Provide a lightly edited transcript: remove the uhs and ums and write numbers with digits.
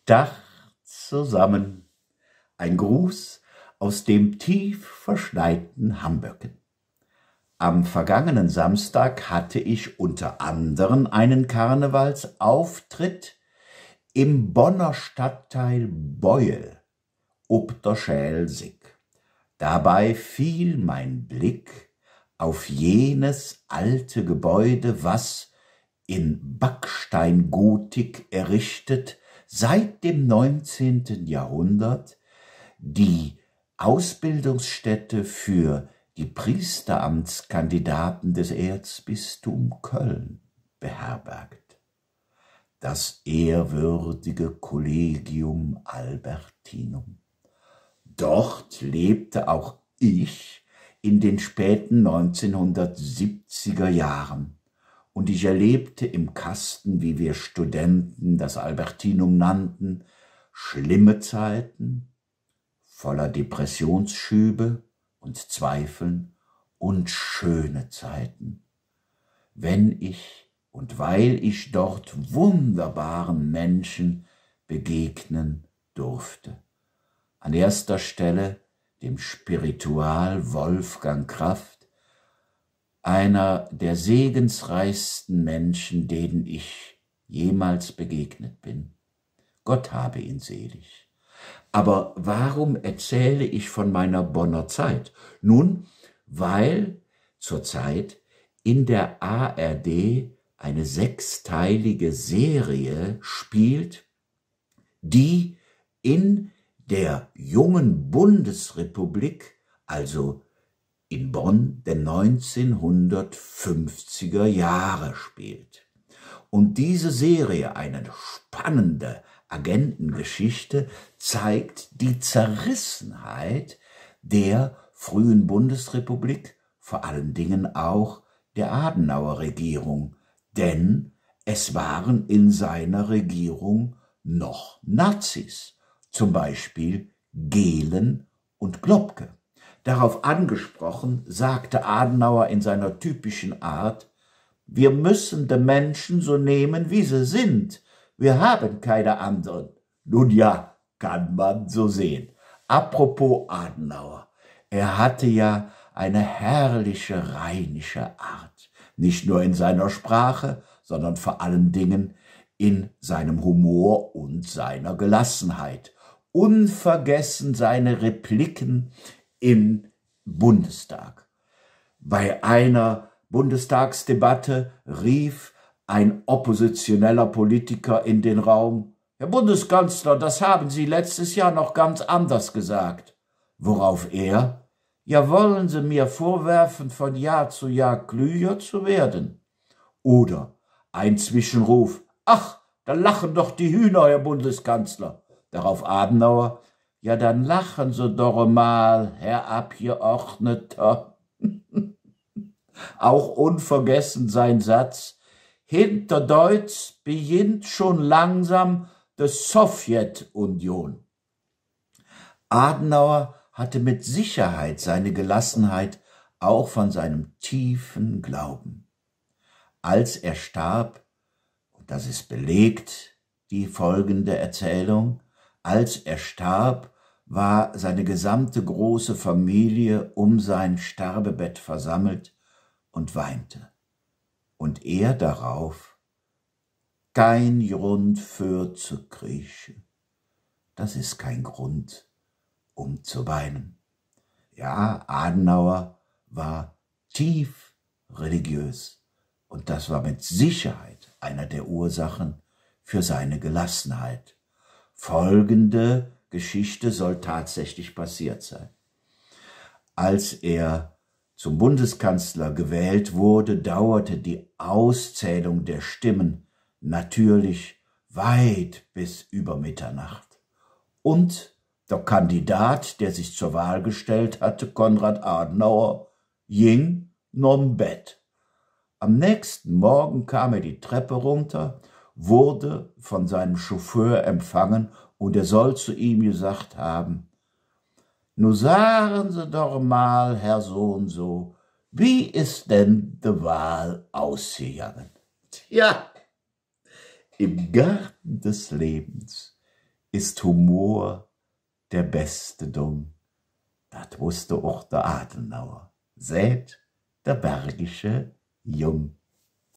Dach zusammen. Ein Gruß aus dem tief verschneiten Hamböcken. Am vergangenen Samstag hatte ich unter anderem einen Karnevalsauftritt im Bonner Stadtteil Beuel ob der Schelsig. Dabei fiel mein Blick auf jenes alte Gebäude, was in Backsteingotik errichtet seit dem 19. Jahrhundert die Ausbildungsstätte für die Priesteramtskandidaten des Erzbistums Köln beherbergt. Das ehrwürdige Collegium Albertinum. Dort lebte auch ich in den späten 1970er Jahren. Und ich erlebte im Kasten, wie wir Studenten das Albertinum nannten, schlimme Zeiten, voller Depressionsschübe und Zweifeln und schöne Zeiten, wenn ich und weil ich dort wunderbaren Menschen begegnen durfte. An erster Stelle dem Spiritual Wolfgang Kraft, einer der segensreichsten Menschen, denen ich jemals begegnet bin. Gott habe ihn selig. Aber warum erzähle ich von meiner Bonner Zeit? Nun, weil zurzeit in der ARD eine 6-teilige Serie spielt, die in der jungen Bundesrepublik, also in Bonn der 1950er Jahre spielt. Und diese Serie, eine spannende Agentengeschichte, zeigt die Zerrissenheit der frühen Bundesrepublik, vor allen Dingen auch der Adenauer-Regierung, denn es waren in seiner Regierung noch Nazis, zum Beispiel Gehlen und Globke. Darauf angesprochen, sagte Adenauer in seiner typischen Art: Wir müssen die Menschen so nehmen, wie sie sind. Wir haben keine anderen. Nun ja, kann man so sehen. Apropos Adenauer. Er hatte ja eine herrliche rheinische Art. Nicht nur in seiner Sprache, sondern vor allen Dingen in seinem Humor und seiner Gelassenheit. Unvergessen seine Repliken im Bundestag. Bei einer Bundestagsdebatte rief ein oppositioneller Politiker in den Raum: Herr Bundeskanzler, das haben Sie letztes Jahr noch ganz anders gesagt. Worauf er: Ja, wollen Sie mir vorwerfen, von Jahr zu Jahr klüger zu werden? Oder ein Zwischenruf: Ach, da lachen doch die Hühner, Herr Bundeskanzler. Darauf Adenauer: Ja, dann lachen Sie doch mal, Herr Abgeordneter. Auch unvergessen sein Satz: Hinter Deutsch beginnt schon langsam die Sowjetunion. Adenauer hatte mit Sicherheit seine Gelassenheit auch von seinem tiefen Glauben. Als er starb, und das ist belegt, die folgende Erzählung, als er starb, war seine gesamte große Familie um sein Sterbebett versammelt und weinte. Und er darauf: Kein Grund für zu kriechen. Das ist kein Grund, um zu weinen. Ja, Adenauer war tief religiös und das war mit Sicherheit einer der Ursachen für seine Gelassenheit. Folgende Geschichte soll tatsächlich passiert sein. Als er zum Bundeskanzler gewählt wurde, dauerte die Auszählung der Stimmen natürlich weit bis über Mitternacht. Und der Kandidat, der sich zur Wahl gestellt hatte, Konrad Adenauer, ging nom Bett. Am nächsten Morgen kam er die Treppe runter, wurde von seinem Chauffeur empfangen und er soll zu ihm gesagt haben: Nu sagen Sie doch mal, Herr so und so, wie ist denn die Wahl ausgegangen? Tja, im Garten des Lebens ist Humor der beste Dung. Dat wusste auch der Adenauer, sät der bergische Jung.